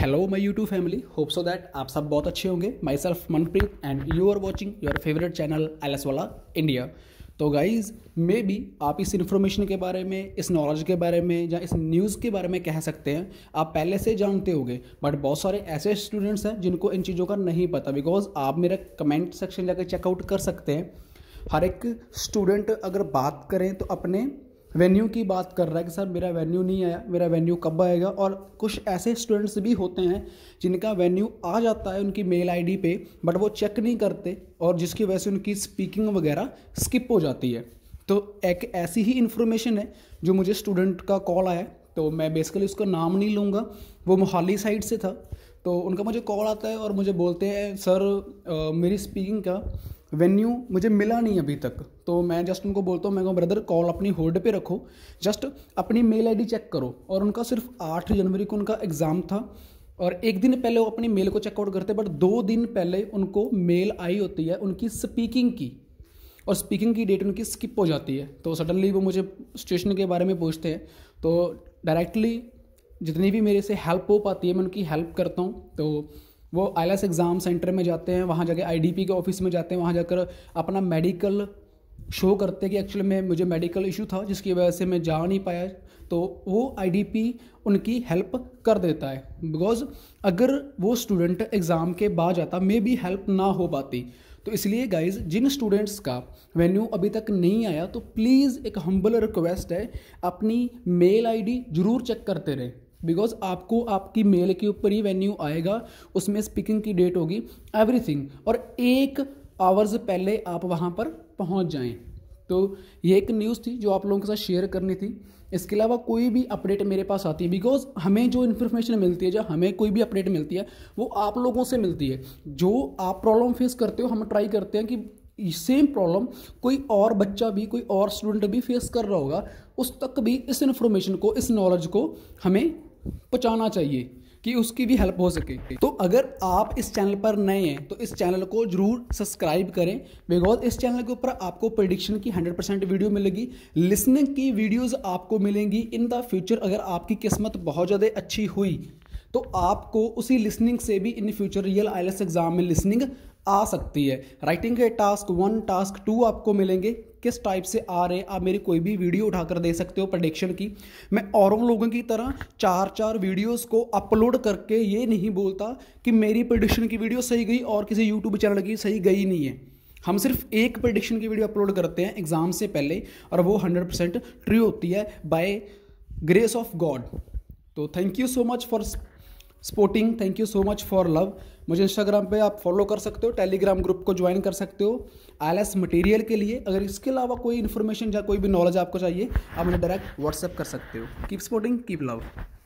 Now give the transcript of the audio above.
Hello my YouTube family, hope so that आप सब बहुत अच्छे होंगे। Myself Manpreet and you are watching your favourite channel LS वाला इंडिया। तो गाइज मे बी आप इस इन्फॉर्मेशन के बारे में, इस नॉलेज के बारे में या इस न्यूज़ के बारे में कह सकते हैं आप पहले से जानते होंगे, बट बहुत सारे ऐसे स्टूडेंट्स हैं जिनको इन चीज़ों का नहीं पता। बिकॉज आप मेरा कमेंट सेक्शन जाकर चेकआउट कर सकते हैं। हर एक स्टूडेंट अगर बात करें तो अपने वेन्यू की बात कर रहा है कि सर मेरा वेन्यू नहीं आया, मेरा वेन्यू कब आएगा। और कुछ ऐसे स्टूडेंट्स भी होते हैं जिनका वेन्यू आ जाता है उनकी मेल आईडी पे, बट वो चेक नहीं करते और जिसकी वजह से उनकी स्पीकिंग वगैरह स्किप हो जाती है। तो एक ऐसी ही इन्फॉर्मेशन है जो मुझे स्टूडेंट का कॉल आया, तो मैं बेसिकली उसका नाम नहीं लूँगा, वो मोहाली साइड से था। तो उनका मुझे कॉल आता है और मुझे बोलते हैं सर मेरी स्पीकिंग का वेन्यू मुझे मिला नहीं अभी तक। तो मैं जस्ट उनको बोलता हूँ, मैं कहूँ ब्रदर कॉल अपनी होल्ड पे रखो, जस्ट अपनी मेल आईडी चेक करो। और उनका सिर्फ 8 जनवरी को उनका एग्ज़ाम था और एक दिन पहले वो अपनी मेल को चेकआउट करते, बट 2 दिन पहले उनको मेल आई होती है उनकी स्पीकिंग की, और स्पीकिंग की डेट उनकी स्किप हो जाती है। तो सडनली वो मुझे सिचुएशन के बारे में पूछते हैं, तो डायरेक्टली जितनी भी मेरे से हेल्प हो पाती है मैं उनकी हेल्प करता हूँ। तो वो आईएलएस एग्ज़ाम सेंटर में जाते हैं, वहाँ जाके आईडीपी के ऑफिस में जाते हैं, वहाँ जाकर अपना मेडिकल शो करते हैं कि एक्चुअली में मुझे मेडिकल इशू था जिसकी वजह से मैं जा नहीं पाया। तो वो आईडीपी उनकी हेल्प कर देता है। बिकॉज अगर वो स्टूडेंट एग्ज़ाम के बाद जाता मे भी हेल्प ना हो पाती। तो इसलिए गाइज जिन स्टूडेंट्स का वेन्यू अभी तक नहीं आया, तो प्लीज़ एक हम्बल रिक्वेस्ट है, अपनी मेल आईडी ज़रूर चेक करते रहें। बिकॉज आपको आपकी मेल के ऊपर ही वेन्यू आएगा, उसमें स्पीकिंग की डेट होगी, एवरीथिंग, और 1 आवर्स पहले आप वहाँ पर पहुँच जाएं। तो ये एक न्यूज़ थी जो आप लोगों के साथ शेयर करनी थी। इसके अलावा कोई भी अपडेट मेरे पास आती है, बिकॉज हमें जो इन्फॉर्मेशन मिलती है, जब हमें कोई भी अपडेट मिलती है वो आप लोगों से मिलती है। जो आप प्रॉब्लम फेस करते हो हम ट्राई करते हैं कि सेम प्रॉब्लम कोई और बच्चा भी, कोई और स्टूडेंट भी फेस कर रहा होगा, उस तक भी इस इन्फॉर्मेशन को, इस नॉलेज को हमें पहुंचाना चाहिए कि उसकी भी हेल्प हो सके। तो अगर आप इस चैनल पर नए हैं तो इस चैनल को जरूर सब्सक्राइब करें। बिकॉज इस चैनल के ऊपर आपको प्रेडिक्शन की 100% वीडियो मिलेगी, लिसनिंग की वीडियोस आपको मिलेंगी इन द फ्यूचर। अगर आपकी किस्मत बहुत ज़्यादा अच्छी हुई तो आपको उसी लिसनिंग से भी in future real IELTS exam में लिसनिंग आ सकती है। राइटिंग के टास्क 1, टास्क 2 आपको मिलेंगे, किस टाइप से आ रहे हैं आप मेरी कोई भी वीडियो उठाकर दे सकते हो प्रेडिक्शन की। मैं औरों लोगों की तरह 4-4 वीडियोस को अपलोड करके ये नहीं बोलता कि मेरी प्रेडिक्शन की वीडियो सही गई और किसी यूट्यूब चैनल की सही गई नहीं है। हम सिर्फ एक प्रेडिक्शन की वीडियो अपलोड करते हैं एग्जाम से पहले, और वो 100% ट्रू होती है बाय ग्रेस ऑफ गॉड। तो thank you so much for supporting, thank you so much for love. मुझे इंस्टाग्राम पे आप फॉलो कर सकते हो, टेलीग्राम ग्रुप को ज्वाइन कर सकते हो आईएलएस मटेरियल के लिए। अगर इसके अलावा कोई इन्फॉर्मेशन या कोई भी नॉलेज आपको चाहिए, आप मुझे डायरेक्ट व्हाट्सएप कर सकते हो। Keep supporting, keep love.